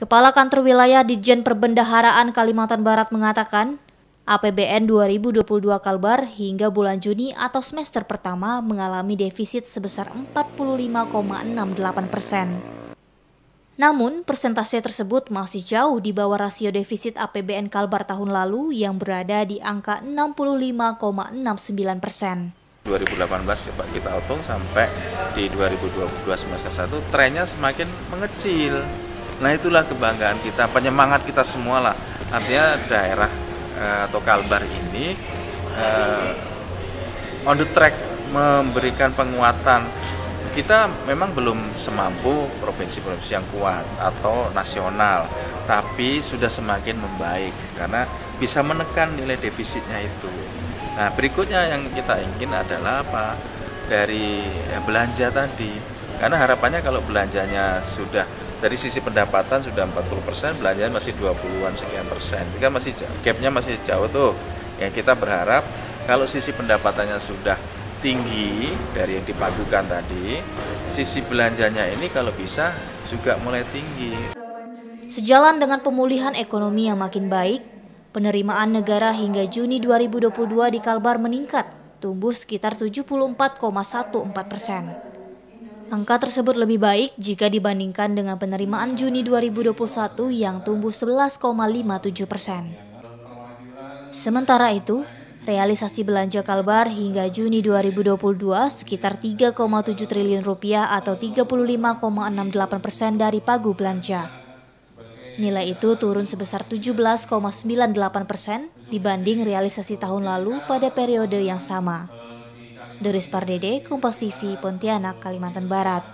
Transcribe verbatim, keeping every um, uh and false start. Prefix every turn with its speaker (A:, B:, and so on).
A: Kepala Kantor Wilayah Ditjen Perbendaharaan Kalimantan Barat mengatakan, A P B N dua ribu dua puluh dua Kalbar hingga bulan Juni atau semester pertama mengalami defisit sebesar empat puluh lima koma enam delapan persen. Namun, persentase tersebut masih jauh di bawah rasio defisit A P B N Kalbar tahun lalu yang berada di angka enam puluh lima koma enam sembilan persen.
B: dua ribu delapan belas coba kita hitung sampai di dua ribu dua puluh dua semester satu trennya semakin mengecil. Nah, itulah kebanggaan kita, penyemangat kita semua lah. Artinya daerah eh, atau Kalbar ini eh, on the track memberikan penguatan. Kita memang belum semampu provinsi-provinsi yang kuat atau nasional, tapi sudah semakin membaik karena bisa menekan nilai defisitnya itu. Nah, berikutnya yang kita ingin adalah apa? Dari ya, belanja tadi. Karena harapannya kalau belanjanya sudah dari sisi pendapatan sudah empat puluh persen, belanjanya masih dua puluhan sekian persen. Kan masih gapnya masih jauh tuh. Yang kita berharap kalau sisi pendapatannya sudah tinggi dari yang dipadukan tadi, sisi belanjanya ini kalau bisa juga mulai tinggi.
A: Sejalan dengan pemulihan ekonomi yang makin baik, penerimaan negara hingga Juni dua ribu dua puluh dua di Kalbar meningkat, tumbuh sekitar tujuh puluh empat koma empat belas persen. Angka tersebut lebih baik jika dibandingkan dengan penerimaan Juni dua ribu dua puluh satu yang tumbuh sebelas koma lima tujuh persen. Sementara itu, realisasi belanja Kalbar hingga Juni dua ribu dua puluh dua sekitar tiga koma tujuh triliun rupiah atau tiga puluh lima koma enam delapan persen dari pagu belanja. Nilai itu turun sebesar tujuh belas koma sembilan delapan persen dibanding realisasi tahun lalu pada periode yang sama. Doris Pardede, Kompas T V, Pontianak, Kalimantan Barat.